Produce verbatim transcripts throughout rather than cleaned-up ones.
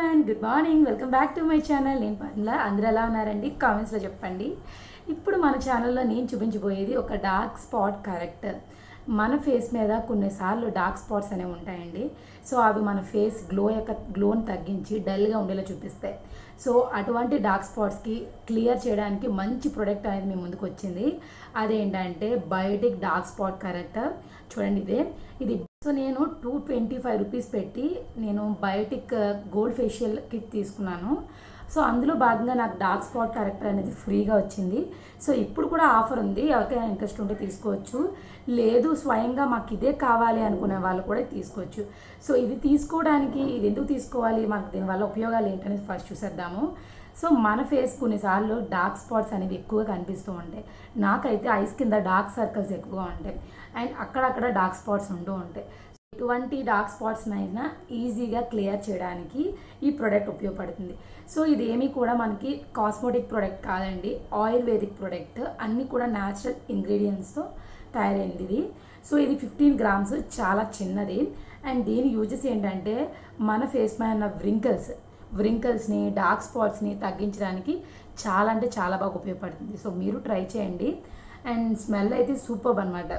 Everyone, good morning. Welcome back to my channel. నేను పర్మిల. అందరూ ఎలా ఉన్నారండి? కామెంట్స్లో చెప్పండి. ఇప్పుడు మన ఛానల్లో నేను చూపించబోయేది ఒక డార్క్ స్పాట్ కరెక్టర్. మన ఫేస్ మీద కొన్నిసార్లు డార్క్ స్పాట్స్ అనేవి ఉంటాయండి. సో అవి మన ఫేస్ గ్లో యొక్క గ్లోని తగ్గించి డల్గా ఉండేలా చూపిస్తాయి. సో అటువంటి డార్క్ స్పాట్స్కి క్లియర్ చేయడానికి మంచి ప్రోడక్ట్ అనేది మీ ముందుకు వచ్చింది. అదేంటంటే బయోటిక్ డార్క్ స్పాట్ కరెక్టర్. చూడండి, ఇదే ఇది. సో నేను టూ ట్వంటీ ఫైవ్ రూపీస్ పెట్టి నేను బయోటిక్ గోల్డ్ ఫేషియల్ కిట్ తీసుకున్నాను. సో అందులో భాగంగా నాకు డార్క్ స్పాట్ కరెక్టర్ అనేది ఫ్రీగా వచ్చింది. సో ఇప్పుడు కూడా ఆఫర్ ఉంది, ఎవరికైనా ఇంట్రెస్ట్ ఉంటే తీసుకోవచ్చు. లేదు స్వయంగా మాకు ఇదే కావాలి అనుకునే వాళ్ళు కూడా తీసుకోవచ్చు. సో ఇది తీసుకోవడానికి ఇది ఎందుకు తీసుకోవాలి, మనకు దీనివల్ల ఉపయోగాలు ఏంటనేది ఫస్ట్ చూసేద్దాము. సో మన ఫేస్ కొన్నిసార్లు డార్క్ స్పాట్స్ అనేవి ఎక్కువగా కనిపిస్తూ ఉంటాయి. నాకైతే ఐస్ కింద డార్క్ సర్కిల్స్ ఎక్కువగా ఉంటాయి అండ్ అక్కడక్కడ డార్క్ స్పాట్స్ ఉంటూ ఉంటాయి. ఇటువంటి డార్క్ స్పాట్స్ని అయినా ఈజీగా క్లియర్ చేయడానికి ఈ ప్రోడక్ట్ ఉపయోగపడుతుంది. సో ఇది ఏమీ కూడా మనకి కాస్మెటిక్ ప్రోడక్ట్ కాదండి, ఆయుర్వేదిక్ ప్రోడక్ట్. అన్నీ కూడా న్యాచురల్ ఇంగ్రీడియంట్స్తో తయారైంది ఇది. సో ఇది ఫిఫ్టీన్ గ్రామ్స్, చాలా చిన్నది. అండ్ దీని యూజెస్ ఏంటంటే మన ఫేస్ మీద ఉన్న వ్రింకల్స్ వ్రింకల్స్ని డార్క్ స్పాట్స్ని తగ్గించడానికి చాలా అంటే చాలా బాగా ఉపయోగపడుతుంది. సో మీరు ట్రై చేయండి. అండ్ స్మెల్ అయితే సూపర్ అనమాట.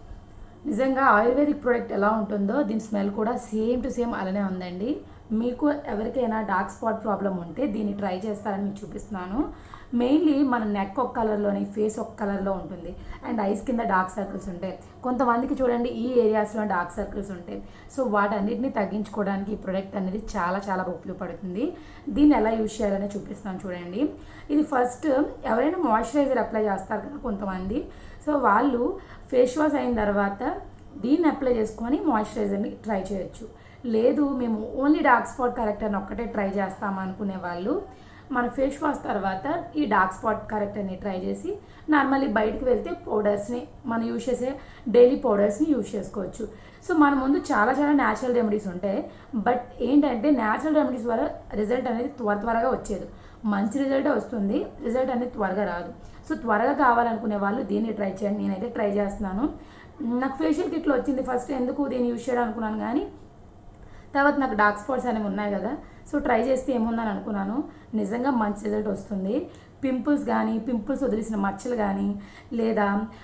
నిజంగా ఆయుర్వేదిక్ ప్రోడక్ట్ ఎలా ఉంటుందో దీని స్మెల్ కూడా సేమ్ టు సేమ్ అలానే ఉందండి. మీకు ఎవరికైనా డార్క్ స్పాట్ ప్రాబ్లం ఉంటే దీన్ని ట్రై చేస్తారని మీకు చూపిస్తున్నాను. మెయిన్లీ మన నెక్ ఒక కలర్లోని, ఫేస్ ఒక కలర్లో ఉంటుంది అండ్ ఐస్ కింద డార్క్ సర్కిల్స్ ఉంటాయి. కొంతమందికి చూడండి ఈ ఏరియాస్లో డార్క్ సర్కిల్స్ ఉంటాయి. సో వాటన్నిటిని తగ్గించుకోవడానికి ఈ ప్రోడక్ట్ అనేది చాలా చాలా ఉపయోగపడుతుంది. దీన్ని ఎలా యూజ్ చేయాలని చూపిస్తాను చూడండి. ఇది ఫస్ట్ ఎవరైనా మాయిశ్చరైజర్ అప్లై చేస్తారు కదా కొంతమంది, సో వాళ్ళు ఫేస్ వాష్ అయిన తర్వాత దీన్ని అప్లై చేసుకొని మాయిశ్చరైజర్ని ట్రై చేయొచ్చు. లేదు మేము ఓన్లీ డార్క్ స్పాట్ కరెక్టర్ని ఒక్కటే ట్రై చేస్తాం అనుకునే వాళ్ళు మన ఫేస్ వాష్ తర్వాత ఈ డార్క్ స్పాట్ కరెక్టర్ని ట్రై చేసి నార్మల్లీ బయటకు వెళ్తే పౌడర్స్ని మనం యూజ్ చేసే డైలీ పౌడర్స్ని యూజ్ చేసుకోవచ్చు. సో మన ముందు చాలా చాలా న్యాచురల్ రెమెడీస్ ఉంటాయి. బట్ ఏంటంటే న్యాచురల్ రెమెడీస్ వల్ల రిజల్ట్ అనేది త్వర త్వరగా వచ్చేది. మంచి రిజల్టే వస్తుంది, రిజల్ట్ అనేది త్వరగా రాదు. సో త్వరగా కావాలనుకునే వాళ్ళు దీన్ని ట్రై చేయండి. నేనైతే ట్రై చేస్తున్నాను. నాకు ఫేషియల్ కిట్లో వచ్చింది ఫస్ట్, ఎందుకు దీన్ని యూజ్ చేయడం అనుకున్నాను. కానీ తర్వాత నాకు డార్క్ స్పాట్స్ అనేవి ఉన్నాయి కదా, సో ట్రై చేస్తే ఏముందని అనుకున్నాను. నిజంగా మంచి రిజల్ట్ వస్తుంది. పింపుల్స్ కానీ, పింపుల్స్ వదిలేసిన మచ్చలు కానీ, లేదా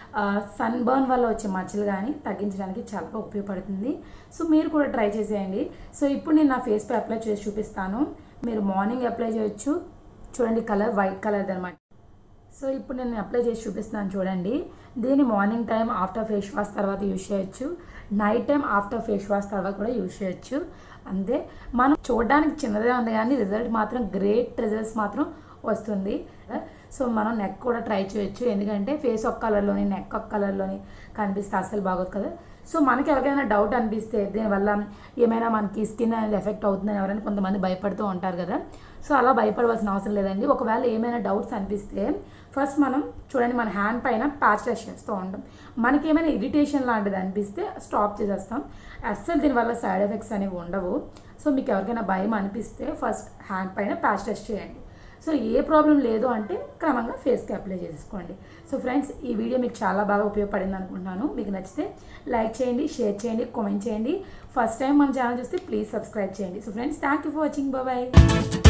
సన్ బర్న్ వల్ల వచ్చే మచ్చలు కానీ తగ్గించడానికి చాలా ఉపయోగపడుతుంది. సో మీరు కూడా ట్రై చేసేయండి. సో ఇప్పుడు నేను నా ఫేస్పై అప్లై చేసి చూపిస్తాను. మీరు మార్నింగ్ అప్లై చేయొచ్చు. చూడండి, కలర్ వైట్ కలర్ అనమాట. సో ఇప్పుడు నేను అప్లై చేసి చూపిస్తున్నాను చూడండి. దీన్ని morning time after face wash తర్వాత యూజ్ చేయొచ్చు, night time after face wash తర్వాత కూడా యూజ్ చేయొచ్చు. అంతే, మనం చూడడానికి చిన్నదే ఉంది కానీ రిజల్ట్ మాత్రం గ్రేట్ రిజల్ట్స్ మాత్రం వస్తుంది. సో మనం నెక్ కూడా ట్రై చేయొచ్చు, ఎందుకంటే ఫేస్ ఒక కలర్లోని నెక్ ఒక కలర్లోని కనిపిస్తే అస్సలు బాగోదు కదా. సో మనకి ఎవరికైనా డౌట్ అనిపిస్తే దీనివల్ల ఏమైనా మనకి స్కిన్ అనేది ఎఫెక్ట్ అవుతుందని ఎవరైనా కొంతమంది భయపడుతూ ఉంటారు కదా. సో అలా భయపడవలసిన అవసరం లేదండి. ఒకవేళ ఏమైనా డౌట్స్ అనిపిస్తే ఫస్ట్ మనం చూడండి, మన హ్యాండ్ పైన ప్యాచ్ టెస్ట్ చేస్తూ ఉంటాం. మనకి ఏమైనా ఇరిటేషన్ లాంటిది అనిపిస్తే స్టాప్ చేసేస్తాం. అస్సలు దీనివల్ల సైడ్ ఎఫెక్ట్స్ అనేవి ఉండవు. సో మీకు ఎవరికైనా భయం అనిపిస్తే ఫస్ట్ హ్యాండ్ పైన ప్యాచ్ టెస్ట్ చేయండి. సో ఏ ప్రాబ్లం లేదు అంటే క్రమంగా ఫేస్కి అప్లై చేసుకోండి. సో ఫ్రెండ్స్, ఈ వీడియో మీకు చాలా బాగా ఉపయోగపడింది అనుకుంటున్నాను. మీకు నచ్చితే లైక్ చేయండి, షేర్ చేయండి, కామెంట్ చేయండి. ఫస్ట్ టైం మన ఛానల్ చూస్తే ప్లీజ్ సబ్స్క్రైబ్ చేయండి. So friends, thank you for watching. Bye.